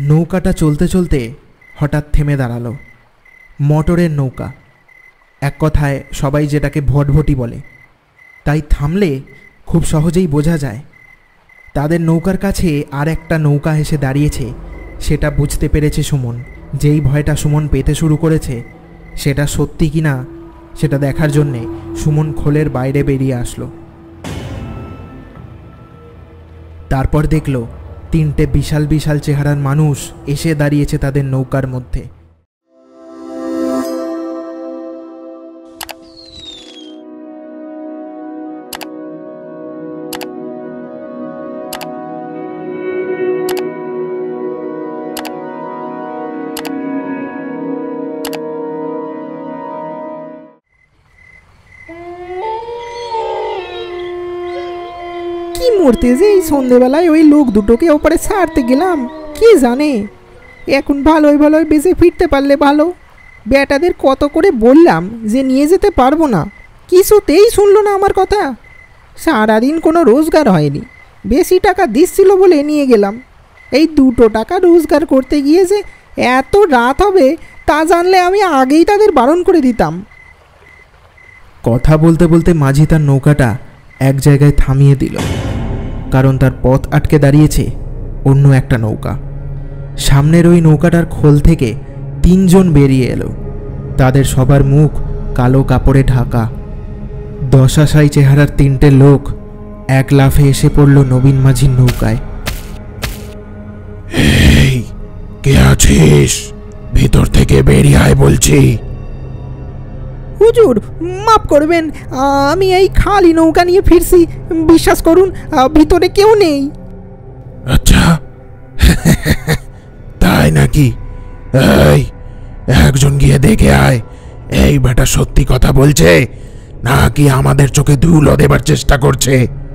নৌকাটা চলতে চলতে হঠাৎ থেমে দাঁড়ালো। মোটরের নৌকা, এক কথায় সবাই যেটাকে ভটভটি বলে। তাই থামলে খুব সহজেই বোঝা যায় তাদের নৌকার কাছে আর একটা নৌকা এসে দাঁড়িয়েছে। সেটা বুঝতে পেরেছে সুমন। যেই ভয়টা সুমন পেতে শুরু করেছে সেটা সত্যি কিনা সেটা দেখার জন্যে সুমন খোলের বাইরে বেরিয়ে আসলো। তারপর দেখল তিনটে বিশাল বিশাল চেহারার মানুষ এসে দাঁড়িয়েছে তাদের নৌকার মধ্যে। কি মরতে যে এই সন্ধেবেলায় ওই লোক দুটোকে ওপরে ছাড়তে গেলাম, কে জানে। এখন ভালোই ভালোই বেঁচে ফিরতে পারলে ভালো। বেটাদের কত করে বললাম যে নিয়ে যেতে পারবো না, কিছুতেই শুনলো না আমার কথা। সারাদিন কোনো রোজগার হয়নি, বেশি টাকা দিচ্ছিল বলে নিয়ে গেলাম। এই 2 টাকা রোজগার করতে গিয়ে যে এত রাত হবে তা জানলে আমি আগেই তাদের বারণ করে দিতাম। কথা বলতে বলতে মাঝি তার নৌকাটা এক জায়গায় থামিয়ে দিল, কারণ তার পথ আটকে দাঁড়িয়েছে অন্য একটা নৌকা। সামনের ওই নৌকাটার খোল থেকে 3 জন বেরিয়ে এলো। তাদের সবার মুখ কালো কাপড়ে ঢাকা। দশাশাই চেহারার 3টে লোক এক লাফে এসে পড়ল নবীন মাঝির নৌকায়। এই কে আছিস? ভিতর থেকে বেরিয়ে আয় বলছি। হুজুর মাফ করবেন, আমি এই খালি নৌকা নিয়ে ফিরছি, বিশ্বাস করুন ভিতরে কেউ নেই। আচ্ছা তাই নাকি? এই একজন গিয়ে দেখে আয়, এই বেটা সত্যি কথা বলছে নাকি আমাদের চোখে ধুলো দেবার চেষ্টা করছে।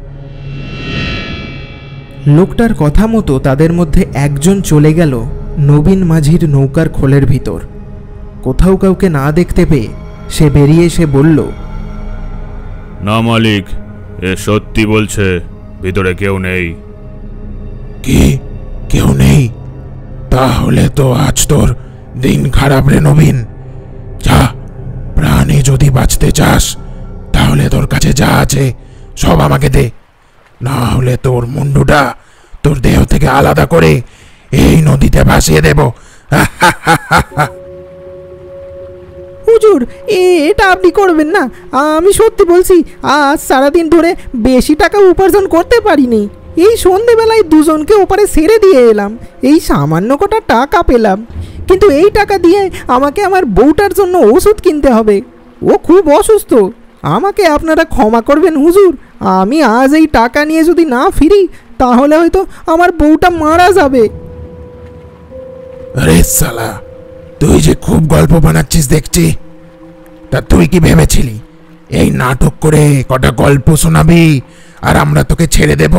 লোকটার কথা মতো তাদের মধ্যে একজন চলে গেল নবীন মাঝির নৌকার খোলের ভিতর। কোথাও কাউকে না দেখতে পেয়ে সে বেরিয়ে এসে বলল, না মালিক, এ সত্যি বলছে, ভিতরে কেউ নেই। কি কেউ নেই? তাহলে তো আজ তোর দিন খারাপ রে নবীন। যা, প্রাণে যদি বাঁচতে চাস তাহলে তোর কাছে যা আছে সব আমাকে দে, না হলে তোর মুন্ডুটা তোর দেহ থেকে আলাদা করে এই নদীতে ভাসিয়ে দেব। হুজুর এটা আপনি করবেন না, আমি সত্যি বলছি, আজ সারাদিন ধরে বেশি টাকা উপার্জন করতে পারিনি। এই সন্ধেবেলায় 2 জনকে ওপারে ছেড়ে দিয়ে এলাম, এই সামান্য কটা টাকা পেলাম। কিন্তু এই টাকা দিয়ে আমাকে আমার বউটার জন্য ওষুধ কিনতে হবে, ও খুব অসুস্থ। আমাকে আপনারা ক্ষমা করবেন হুজুর, আমি আজ এই টাকা নিয়ে যদি না ফিরি তাহলে হয়তো আমার বউটা মারা যাবে। আরে শালা, তুই যে খুব গল্প বানাচ্ছিস দেখছি। তা তুই কি ভেবেছিলি এই নাটক করে কটা গল্প শোনাবি আর আমরা তোকে ছেড়ে দেব?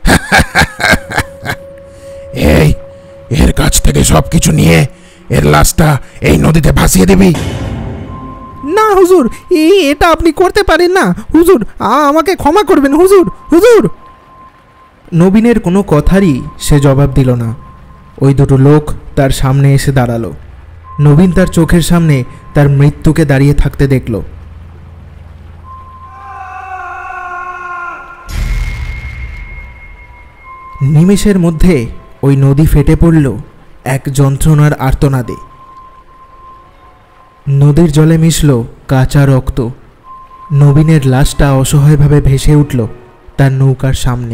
এই এর কাছ থেকে সবকিছু নিয়ে এর লাশটা এই নদীতে ভাসিয়ে দিবি। না হুজুর, এটা আপনি করতে পারেন না হুজুর, আমাকে ক্ষমা করবেন হুজুর। হুজুর নবীনের কোনো কথারই সে জবাব দিল না। ওই 2 লোক তার সামনে এসে দাঁড়ালো। নবীন তার চোখের সামনে তার মৃত্যুকে দাঁড়িয়ে থাকতে দেখল। নিমেষের মধ্যে ওই নদী ফেটে পড়ল এক যন্ত্রণার আর্তনাদে। নদীর জলে মিশল কাঁচা রক্ত। নবীনের লাশটা অসহায়ভাবে ভেসে উঠল তার নৌকার সামনে।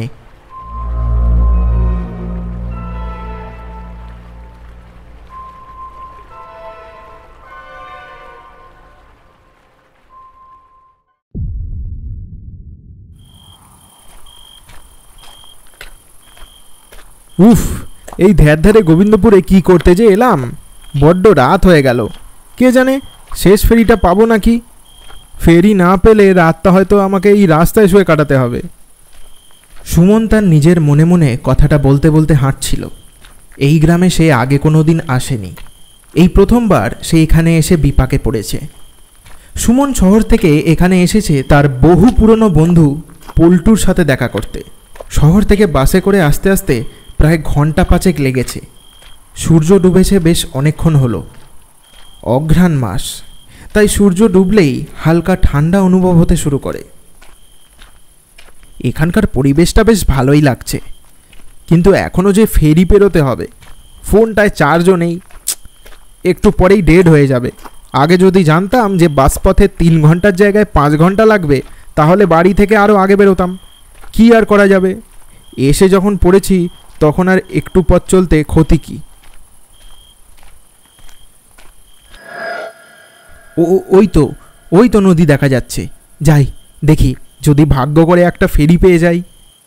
উফ, এই ধ্যারে গোবিন্দপুরে কি করতে যে এলাম। বড্ড রাত হয়ে গেল, কে জানে শেষ ফেরিটা পাবো নাকি। ফেরি না পেলে রাতটা হয়তো আমাকে এই রাস্তায় শুয়ে কাটাতে হবে। সুমন তার নিজের মনে মনে কথাটা বলতে বলতে হাঁটছিল। এই গ্রামে সে আগে কোনো দিন আসেনি, এই প্রথমবার সে এখানে এসে বিপাকে পড়েছে। সুমন শহর থেকে এখানে এসেছে তার বহু পুরনো বন্ধু পল্টুর সাথে দেখা করতে। শহর থেকে বাসে করে আসতে আসতে প্রায় ঘন্টা 5 লেগেছে। সূর্য ডুবেছে বেশ অনেকক্ষণ হলো। অঘ্রাণ মাস, তাই সূর্য ডুবলেই হালকা ঠান্ডা অনুভব হতে শুরু করে। এখানকার পরিবেশটা বেশ ভালোই লাগছে, কিন্তু এখনও যে ফেরি পেরোতে হবে, ফোনটায় চার্জও নেই, একটু পরেই ডেড হয়ে যাবে। আগে যদি জানতাম যে বাসপথে 3 ঘন্টার জায়গায় 5 ঘন্টা লাগবে, তাহলে বাড়ি থেকে আরও আগে বেরোতাম। কি আর করা যাবে, এসে যখন পড়েছি তখন আর একটু পথ চলতে ক্ষতি কি। ওই তো নদী দেখা যাচ্ছে, যাই দেখি যদি ভাগ্য করে একটা ফেরি পেয়ে যাই।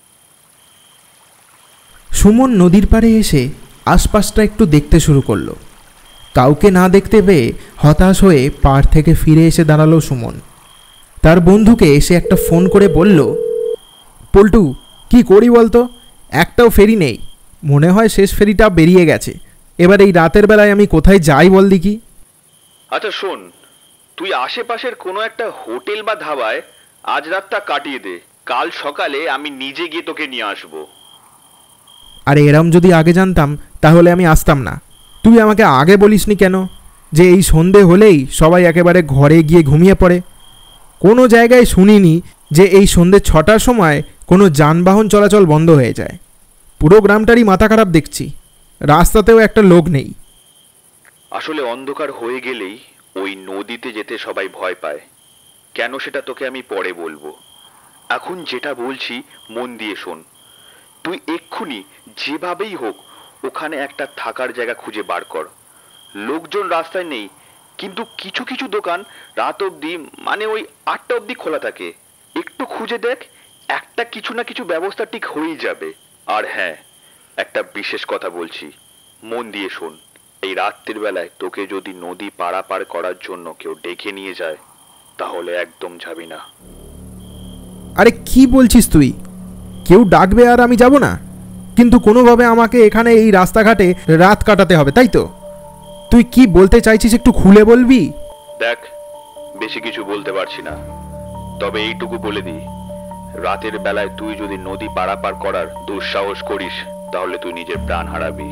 সুমন নদীর পাড়ে এসে আশপাশটা একটু দেখতে শুরু করলো। কাউকে না দেখতে পেয়ে হতাশ হয়ে পাড় থেকে ফিরে এসে দাঁড়ালো সুমন। তার বন্ধুকে এসে একটা ফোন করে বলল, পল্টু কি করি বলতো, একটাও ফেরি নেই, মনে হয় শেষ ফেরিটা বেরিয়ে গেছে। এবার এই রাতের বেলায় আমি কোথায় যাই বল দেখি। আচ্ছা শোন, তুই আশেপাশের কোনো একটা হোটেল বা ধাবায় আজ রাতটা কাটিয়ে দে, কাল সকালে আমি নিজে গিয়ে তোকে নিয়ে আসবো। আরে এরম যদি আগে জানতাম তাহলে আমি আসতাম না। তুই আমাকে আগে বলিসনি কেন যে এই সন্ধে হলেই সবাই একেবারে ঘরে গিয়ে ঘুমিয়ে পড়ে? কোনো জায়গায় শুনিনি যে এই সন্ধে 6টার সময় কোনো যানবাহন চলাচল বন্ধ হয়ে যায়। পুরো গ্রামটারই মাথা খারাপ দেখছি, রাস্তাতেও একটা লোক নেই। আসলে অন্ধকার হয়ে গেলেই ওই নদীতে যেতে সবাই ভয় পায়। কেন সেটা তোকে আমি পরে বলবো, এখন যেটা বলছি মন দিয়ে শোন। তুই এক্ষুনি যেভাবেই হোক ওখানে একটা থাকার জায়গা খুঁজে বার কর। লোকজন রাস্তায় নেই, কিন্তু কিছু কিছু দোকান রাত অবধি, মানে ওই 8টা অবধি খোলা থাকে। একটু খুঁজে দেখ, একটা কিছু না কিছু ব্যবস্থা ঠিক হয়েই যাবে। আর হ্যাঁ, একটা বিশেষ কথা বলছি, মন দিয়ে শোন। এই রাত্রির বেলায় তোকে যদি নদী পারাপার করার জন্য কেউ ডেকে নিয়ে যায়, তাহলে একদম যাবি না। আরে কি বলছিস তুই? কেউ ডাকবে আর আমি যাব না? কিন্তু কোনোভাবে আমাকে এখানে এই রাস্তাঘাটে রাত কাটাতে হবে, তাই তো? তুই কি বলতে চাইছিস একটু খুলে বলবি? দেখ, বেশি কিছু বলতে পারছি না, তবে এইটুকু বলে দিই, রাতের বেলায় তুই যদি নদী পারাপার করার দুঃসাহস করিস, তাহলে তুই নিজের প্রাণ হারাবি।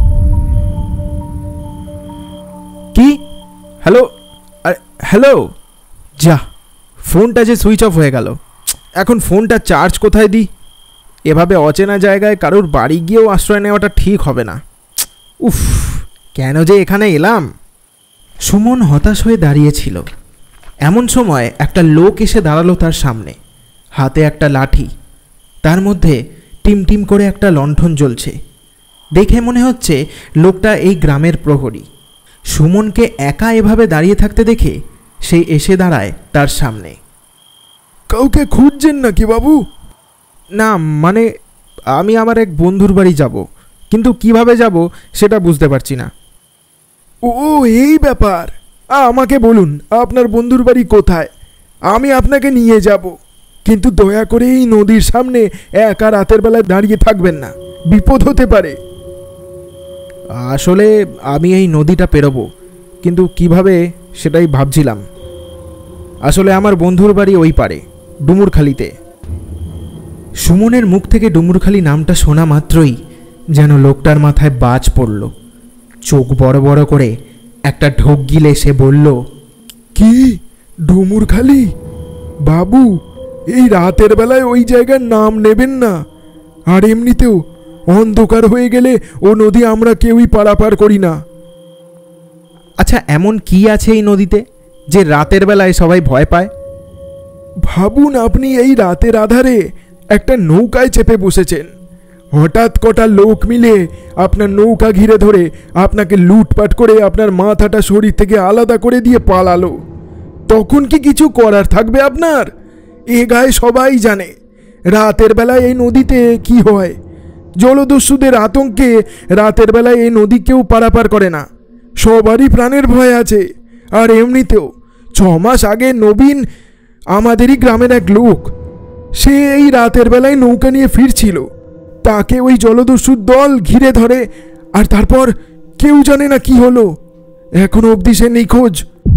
কি? হ্যালো? হ্যালো? যা, ফোনটা যে সুইচ অফ হয়ে গেল। এখন ফোনটা চার্জ কোথায় দিই? এভাবে অচেনা জায়গায় কারোর বাড়ি গিয়েও আশ্রয় নেওয়াটা ঠিক হবে না। উফ, কেন যে এখানে এলাম। সুমন হতাশ হয়ে দাঁড়িয়েছিল। এমন সময় একটা লোক এসে দাঁড়ালো তার সামনে, হাতে একটা লাঠি, তার মধ্যে টিমটিম করে একটা লণ্ঠন জ্বলছে। দেখে মনে হচ্ছে লোকটা এই গ্রামের প্রহরী। সুমনকে একা এভাবে দাঁড়িয়ে থাকতে দেখে সে এসে দাঁড়ায় তার সামনে। কাউকে খুঁজছেন নাকি বাবু? না, মানে আমি আমার এক বন্ধুর বাড়ি যাব, কিন্তু কিভাবে যাব সেটা বুঝতে পারছি না। ও এই ব্যাপার, আমাকে বলুন আপনার বন্ধুর বাড়ি কোথায়, আমি আপনাকে নিয়ে যাব। কিন্তু দয়া করে এই নদীর সামনে একা রাতের বেলায় দাঁড়িয়ে থাকবেন না, বিপদ হতে পারে। আসলে আমি এই নদীটা পেরোবো, কিন্তু কিভাবে সেটাই ভাবছিলাম। আসলে আমার বন্ধুর বাড়ি ওই পারে, ডুমুরখালিতে। সুমনের মুখ থেকে ডুমুরখালি নামটা শোনা মাত্রই যেন লোকটার মাথায় বাজ পড়ল। চোখ বড় বড় করে একটা ঢোক গিলে সে বলল, কি ডুমুরখালি? বাবু, এই রাতের বেলায় ওই জায়গার নাম নেবেন না। আর এমনিতেও অন্ধকার হয়ে গেলে ও নদী আমরা কেউই পারাপার করি না। আচ্ছা, এমন কি আছে এই নদীতে যে রাতের বেলায় সবাই ভয় পায়? ভাবুন, আপনি এই রাতের আধারে একটা নৌকায় চেপে বসেছেন, হঠাৎ কটা লোক মিলে আপনার নৌকা ঘিরে ধরে আপনাকে লুটপাট করে আপনার মাথাটা শরীর থেকে আলাদা করে দিয়ে পালালো। তখন কি কিছু করার থাকবে আপনার? এ গায়ে সবাই জানে রাতের বেলায় এই নদীতে কি হয়। জলদস্যুদের আতঙ্কে রাতের বেলায় এই নদী কেউ পারাপার করে না, সবারই প্রাণের ভয় আছে। আর এমনিতেও 6 মাস আগে নবীন, আমাদেরই গ্রামের এক লোক, সে এই রাতের বেলায় নৌকা নিয়ে ফিরছিল, তাকে ওই জলদস্যুর দল ঘিরে ধরে, আর তারপর কেউ জানে না কি হলো। এখনো অবধি সে নিখোঁজ।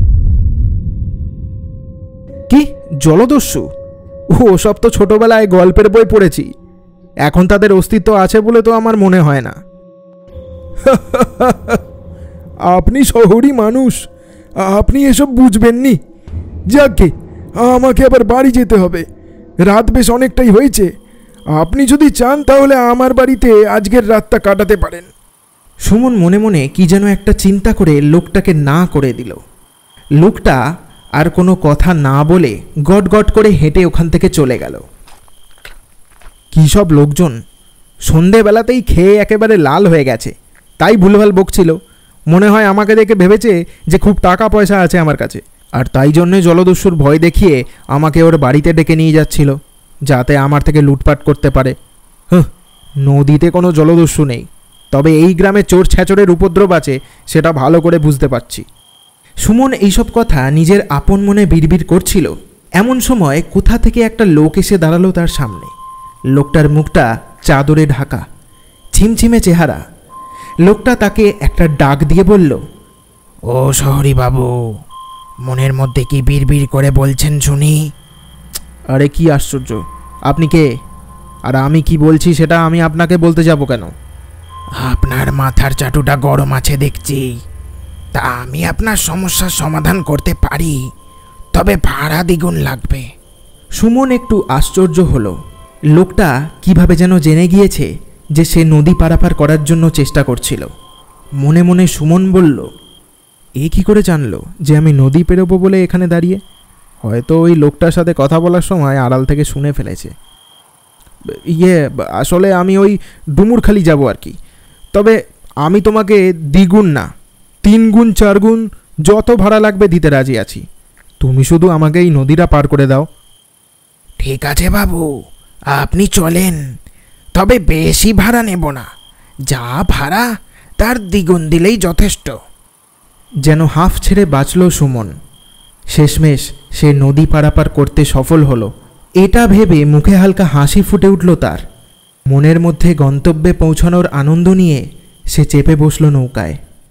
কি জলদস্যু? ও সব তো ছোটবেলায় গল্পের বই পড়েছি, এখন তাদের অস্তিত্ব আছে বলে তো আমার মনে হয় না। আপনি শহরী মানুষ, আপনি এসব বুঝবেননি। যাকে আমাকে আবার বাড়ি যেতে হবে, রাত বেশ অনেকটাই হয়েছে। আপনি যদি চান তাহলে আমার বাড়িতে আজকের রাতটা কাটাতে পারেন। সুমন মনে মনে কি যেন একটা চিন্তা করে লোকটাকে না করে দিল। লোকটা আর কোনো কথা না বলে গট গট করে হেঁটে ওখান থেকে চলে গেল। কী সব লোকজন, সন্ধেবেলাতেই খেয়ে একেবারে লাল হয়ে গেছে, তাই ভুলভাল বকছিল। মনে হয় আমাকে দেখে ভেবেছে যে খুব টাকা পয়সা আছে আমার কাছে, আর তাই জন্যে জলদস্যুর ভয় দেখিয়ে আমাকে ওর বাড়িতে ডেকে নিয়ে যাচ্ছিল, যাতে আমার থেকে লুটপাট করতে পারে। নদীতে কোনো জলদস্যু নেই, তবে এই গ্রামে চোর ছ্যাচরের উপদ্রব আছে, সেটা ভালো করে বুঝতে পারছি। সুমন এইসব কথা নিজের আপন মনে বিড়বিড় করছিল। এমন সময় কোথা থেকে একটা লোক এসে দাঁড়ালো তার সামনে। লোকটার মুখটা চাদরে ঢাকা, ছিমছিমে চেহারা। লোকটা তাকে একটা ডাক দিয়ে বলল, ও শহরী বাবু, মনের মধ্যে কি বিড়বিড় করে বলছেন শুনি? আরে কি আশ্চর্য, আপনি কে? আর আমি কি বলছি সেটা আমি আপনাকে বলতে যাব কেন? আপনার মাথার চাটুটা গরম আছে দেখছি। তা আমি আপনার সমস্যার সমাধান করতে পারি, তবে ভাড়া দ্বিগুণ লাগবে। সুমন একটু আশ্চর্য হলো। লোকটা কিভাবে যেন জেনে গিয়েছে যে সে নদী পারাপার করার জন্য চেষ্টা করছিল। মনে মনে সুমন বলল, এ কি করে জানলো যে আমি নদী পেরোবো বলে এখানে দাঁড়িয়ে? হয়তো ওই লোকটার সাথে কথা বলার সময় আড়াল থেকে শুনে ফেলেছে। আসলে আমি ওই ডুমুরখালি যাব আর কি। তবে আমি তোমাকে দ্বিগুণ না, 3 গুণ 4 গুণ যত ভাড়া লাগবে দিতে রাজি আছি। তুমি শুধু আমাকে এই নদীটা পার করে দাও। ঠিক আছে বাবু, আপনি চলেন, তবে বেশি ভাড়া নেব না। যা ভাড়া তার দ্বিগুণ দিলেই যথেষ্ট। যেন হাঁফ ছেড়ে বাঁচল সুমন। শেষমেশ সে নদী পারাপার করতে সফল হলো। এটা ভেবে মুখে হালকা হাসি ফুটে উঠল তার। মনের মধ্যে গন্তব্যে পৌঁছানোর আনন্দ নিয়ে সে চেপে বসল নৌকায়।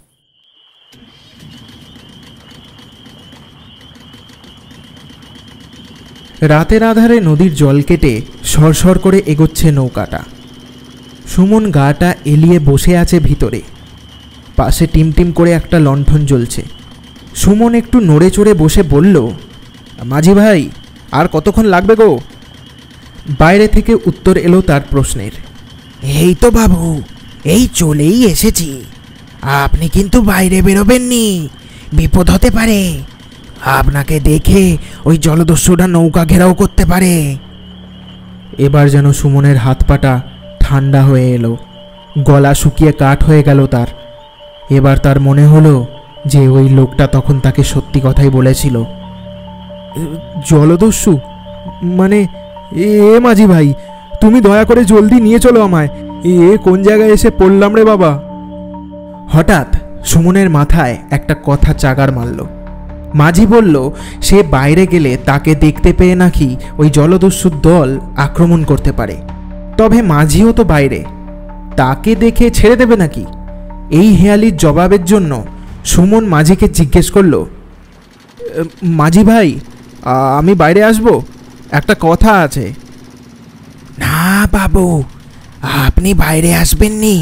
রাতের আধারে নদীর জল কেটে সরসর করে এগোচ্ছে নৌকাটা। সুমন গাটা এলিয়ে বসে আছে ভিতরে। পাশে টিমটিম করে একটা লণ্ঠন জ্বলছে। সুমন একটু নড়ে চড়ে বসে বলল, মাঝি ভাই, আর কতক্ষণ লাগবে গো? বাইরে থেকে উত্তর এলো তার প্রশ্নের। এই তো বাবু, এই চলেই এসেছি। আপনি কিন্তু বাইরে বেরোবেননি, বিপদ হতে পারে। আপনাকে দেখে ওই জলদস্যুরা নৌকা ঘেরাও করতে পারে। এবার যেন সুমনের হাত পাটা ঠান্ডা হয়ে এলো, গলা শুকিয়ে কাঠ হয়ে গেল তার। এবার তার মনে হলো যে ওই লোকটা তখন তাকে সত্যি কথাই বলেছিল। জলদস্যু মানে? এ মাঝি ভাই, তুমি দয়া করে জলদি নিয়ে চলো আমায়। এ কোন জায়গায় এসে পড়লাম রে বাবা? হঠাৎ সুমনের মাথায় একটা কথা চাগার মারল। মাঝি বলল সে বাইরে গেলে তাকে দেখতে পেয়ে নাকি ওই জলদস্যুর দল আক্রমণ করতে পারে। তবে মাঝিও তো বাইরে, তাকে দেখে ছেড়ে দেবে নাকি? এই হেয়ালির জবাবের জন্য সুমন মাঝিকে জিজ্ঞেস করল, মাঝি ভাই, আমি বাইরে আসবো, একটা কথা আছে। না বাবু, আপনি বাইরে আসবেননি।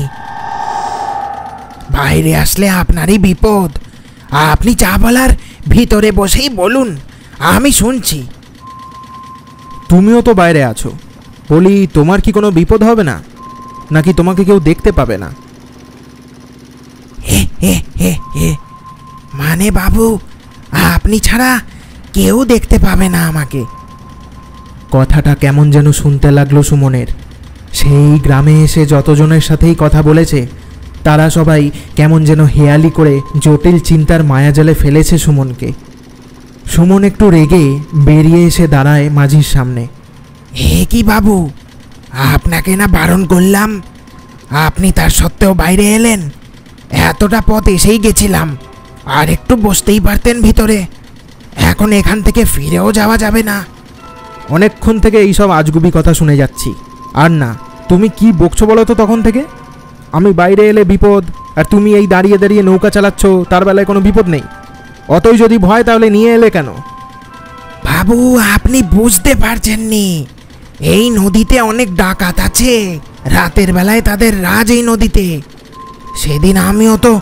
বাইরে আসলে আপনারই বিপদ। আপনি যা বলার ভিতরে বসেই বলুন, আমি শুনছি। তুমিও তো বাইরে আছো, বলি তোমার কি কোনো বিপদ হবে না? নাকি তোমাকে কেউ দেখতে পাবে না? মানে বাবু, আপনি ছাড়া কেউ দেখতে পাবে না আমাকে। কথাটা কেমন যেন শুনতে লাগলো সুমনের। সেই গ্রামে এসে যতজনের সাথেই কথা বলেছে তারা সবাই কেমন যেন হেয়ালি করে জটিল চিন্তার মায়াজালে ফেলেছে সুমনকে। সুমন একটু রেগে বেরিয়ে এসে দাঁড়ায় মাঝির সামনে। হে কি বাবু, আপনাকে না বারণ করলাম? আপনি তার সত্ত্বেও বাইরে এলেন। এতটা পথ এসেই গেছিলাম, আর একটু বসতেই পারতেন ভিতরে। এখন এখান থেকে ফিরেও যাওয়া যাবে না। অনেকক্ষণ থেকে এইসব আজগুবি কথা শুনে যাচ্ছি। আর না, তুমি কি বকছো বলো তো? তখন থেকে আমি বাইরে এলে বিপদ, আর তুমি এই দাঁড়িয়ে দাঁড়িয়ে নৌকা চালাচ্ছ, তার বেলায় কোনো বিপদ নেই। অতই যদি ভয় তাহলে নিয়ে এলে কেন? বাবু, আপনি বুঝতে পারছেননি, এই নদীতে অনেক ডাকাত আছে। রাতের বেলায় তাদের রাজ এই নদীতে। সেদিন আমিও তো।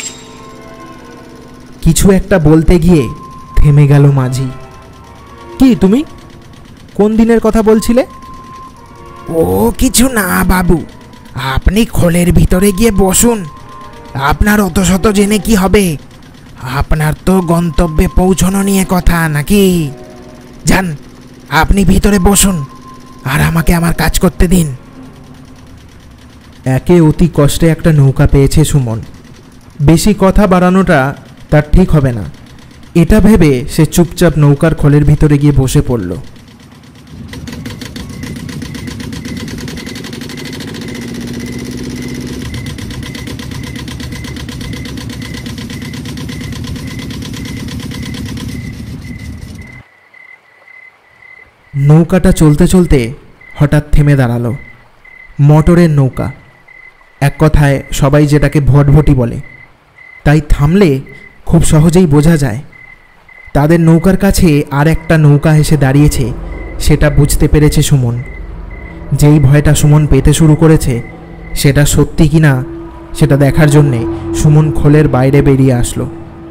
কিছু একটা বলতে গিয়ে থেমে গেল মাঝি। কি তুমি কোন দিনের কথা বলছিলে? ও কিছু না বাবু, আপনি খোলের ভিতরে গিয়ে বসুন। আপনার অত শত জেনে কি হবে? আপনার তো গন্তব্যে পৌঁছানো নিয়ে কথা নাকি? যান, আপনি ভিতরে বসুন আর আমাকে আমার কাজ করতে দিন। একে অতি কষ্টে একটা নৌকা পেয়েছে সুমন। বেশি কথা বাড়ানোটা তার ঠিক হবে না, এটা ভেবে সে চুপচাপ নৌকার খোলের ভিতরে গিয়ে বসে পড়ল। নৌকাটা চলতে চলতে হঠাৎ থেমে দাঁড়ালো। মোটরের নৌকা, এক কথায় সবাই যেটাকে ভটভটি বলে। তাই থামলে খুব সহজেই বোঝা যায় তাদের নৌকার কাছে আর একটা নৌকা এসে দাঁড়িয়েছে। সেটা বুঝতে পেরেছে সুমন। যেই ভয়টা সুমন পেতে শুরু করেছে সেটা সত্যি কিনা সেটা দেখার জন্যে সুমন খোলের বাইরে বেরিয়ে আসলো।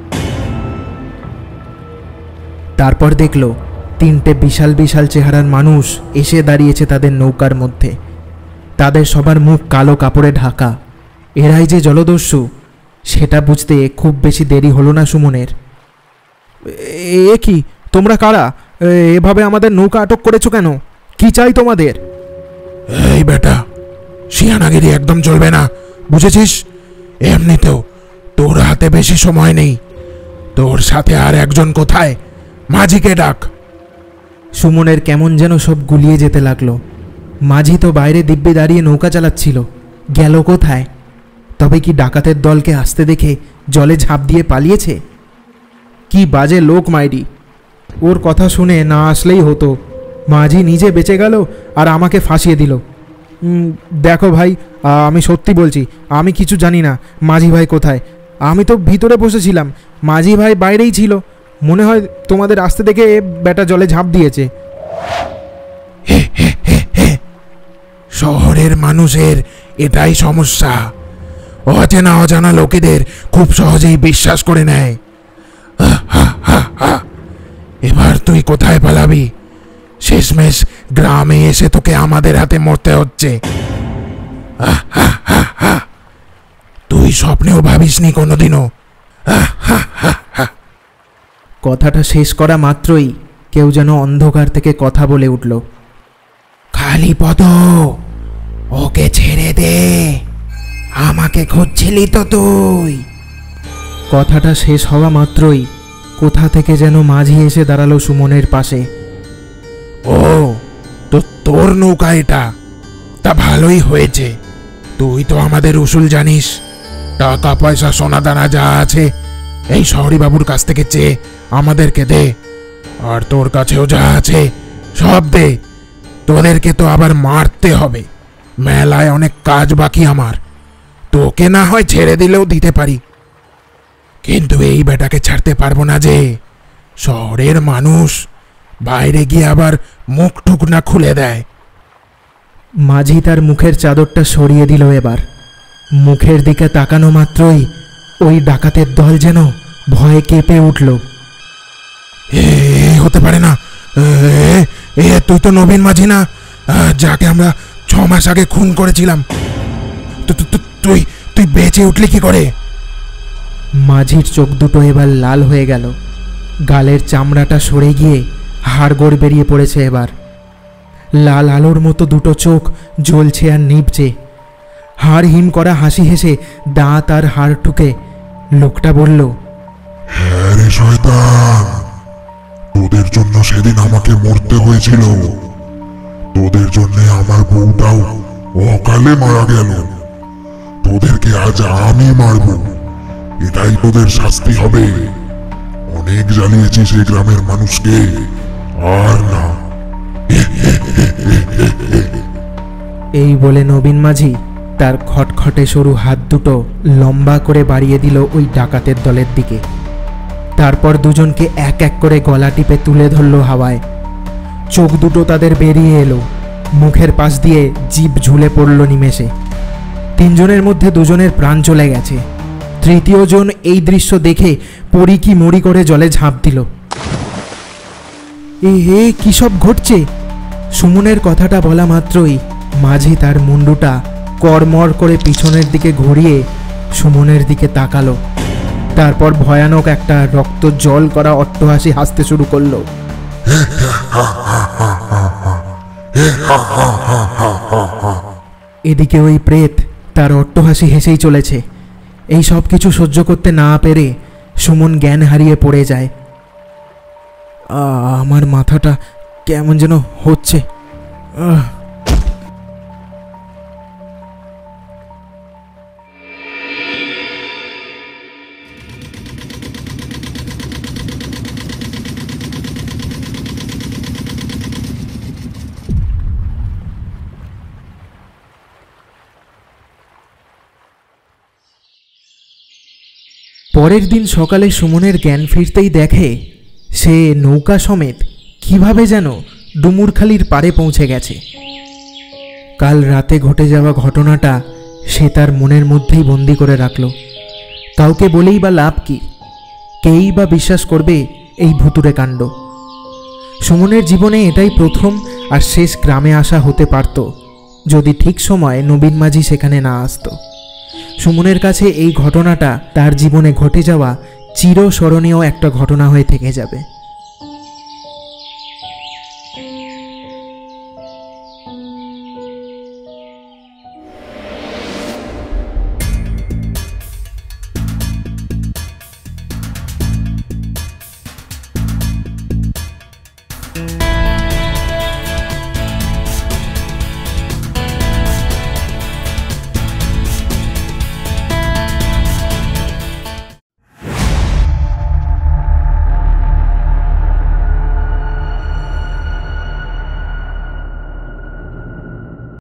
তারপর দেখল তিনটে বিশাল বিশাল চেহারার মানুষ এসে দাঁড়িয়েছে তাদের নৌকার মধ্যে। তাদের সবার মুখ কালো কাপড়ে ঢাকা। এরাই যে জলদস্যু সেটা বুঝতে খুব বেশি দেরি হলো না সুমনের। এ কি, তোমরা কারা? এভাবে আমাদের নৌকা আটক করেছো কেন? কি চাই তোমাদের? এই বেটা, শিয়ানাগিরি একদম চলবে না, বুঝেছিস? এমনিতেও তোর হাতে বেশি সময় নেই। তোর সাথে আর একজন কোথায়? মাঝিকে ডাক। সুমনের কেমন যেন সব গুলিয়ে যেতে লাগলো। মাঝি তো বাইরে দিব্যে দাঁড়িয়ে নৌকা চালাচ্ছিল, গেল কোথায়? তবে কি ডাকাতের দলকে আসতে দেখে জলে ঝাঁপ দিয়ে পালিয়েছে? কি বাজে লোক মাইরি! ওর কথা শুনে না আসলেই হতো। মাঝি নিজে বেঁচে গেল আর আমাকে ফাঁসিয়ে দিল। দেখো ভাই, আমি সত্যি বলছি, আমি কিছু জানি না মাঝি ভাই কোথায়। আমি তো ভিতরে বসেছিলাম, মাঝি ভাই বাইরেই ছিল। মনে হয় তোমাদের আসতে দেখে বেটা জলে ঝাঁপ দিয়েছে। শহরের মানুষের এটাই সমস্যা, অচেনা অজানা লোকেদের খুব সহজেই বিশ্বাস করে নেয়। এবার তুই কোথায় পালাবি? শেষমেশ গ্রামে এসে তোকে আমাদের হাতে মরতে হচ্ছে। তুই স্বপ্নেও ভাবিসনি কোনোদিনও। কথাটা শেষ করা মাত্রই কেউ যেন অন্ধকার থেকে কথা বলে উঠল। কালীপদ, ওকে ছেড়ে দে, আমাকে খুঁজছিলি তো তুই। কথাটা শেষ হওয়া মাত্রই কোথা থেকে যেন মাঝি এসে দাঁড়ালো সুমনের পাশে। ও তো তোর নৌকা এটা? তা ভালোই হয়েছে। তুই তো আমাদের উসুল জানিস। টাকা পয়সা সোনাদানা যা আছে এই শহরী বাবুর কাছ থেকে চেয়ে আমাদেরকে দে, আর তোর কাছেও যা আছে সব দে। তোদেরকে তো আবার মারতে হবে, মেলায় অনেক কাজ বাকি আমার। তোকে না হয় ছেড়ে দিলেও দিতে পারি, কিন্তু এই বেটাকে ছাড়তে পারবো না। যে শহরের মানুষ বাইরে গিয়ে আবার মুখ টুক না খুলে দেয়। মাঝি তার মুখের চাদরটা সরিয়ে দিল। এবার মুখের দিকে তাকানো মাত্রই ওই ডাকাতের দল যেন ভয়ে কেঁপে উঠল। হতে পারে না, তুই তো নবীন মাঝি না, যাকে আমরা 6 মাস আগে খুন করেছিলাম? তুই তুই বেঁচে উঠলি কি করে? মাঝির চোখ দুটো এবার লাল হয়ে গেল। গালের চামড়াটা সরে গিয়ে হাড়গোড় বেরিয়ে পড়েছে। এবার লাল আলোর মতো দুটো চোখ জ্বলছে আর নিভছে। হাড় হিম করা হাসি হেসে দাঁত আর হাড় ঠুকে লোকটা বলল, হ্যাঁ রে শয়তান, তোদের জন্য সেদিন আমাকে মরতে হয়েছিল। তোদের জন্য আমার বউটাও অকালে মারা গেল। তোদেরকে আজ আমি মারব, এটাই তোদের শাস্তি হবে। অনেক জ্বালিয়েছিস এই গ্রামের মানুষকে, আর না। এই বলে নবীন মাঝি তার খটখটে সরু হাত দুটো লম্বা করে বাড়িয়ে দিল ওই ডাকাতের দলের দিকে। তারপর দুজনকে এক এক করে গলা টিপে তুলে ধরল হাওয়ায়। চোখ দুটো তাদের বেরিয়ে এলো, মুখের পাশ দিয়ে জিভ ঝুলে পড়ল নিমেষে। তিনজনের মধ্যে দুজনের প্রাণ চলে গেছে। তৃতীয় জন এই দৃশ্য দেখে পড়ি কি মরি করে জলে ঝাঁপ দিল। এ কি সব ঘটছে? সুমনের কথাটা বলা মাত্রই মাঝি তার মুন্ডুটা কড়মড় করে পিছনের দিকে ঘুরিয়ে সুমনের দিকে তাকালো। তারপর ভয়ানক একটা রক্ত জল করা অট্টহাসি হাসতে শুরু করলো। এদিকে ওই প্রেত তার অট্টহাসি হেসেই চলেছে। এই সব কিছু সহ্য করতে না পেরে সুমন জ্ঞান হারিয়ে পড়ে যায়। আমার মাথাটা কেমন যেন হচ্ছে। পরের দিন সকালে সুমনের জ্ঞান ফিরতেই দেখে সে নৌকা সমেত কিভাবে যেন ডুমুরখালির পাড়ে পৌঁছে গেছে। কাল রাতে ঘটে যাওয়া ঘটনাটা সে তার মনের মধ্যেই বন্দি করে রাখল। কাউকে বলেই বা লাভ কি? কেই বা বিশ্বাস করবে এই ভুতুড়ে কাণ্ড? সুমনের জীবনে এটাই প্রথম আর শেষ গ্রামে আসা হতে পারত যদি ঠিক সময়ে নবীন মাঝি সেখানে না আসতো। সুমনের কাছে এই ঘটনাটা তার জীবনে ঘটে যাওয়া চিরস্মরণীয় একটা ঘটনা হয়ে থেকে যাবে।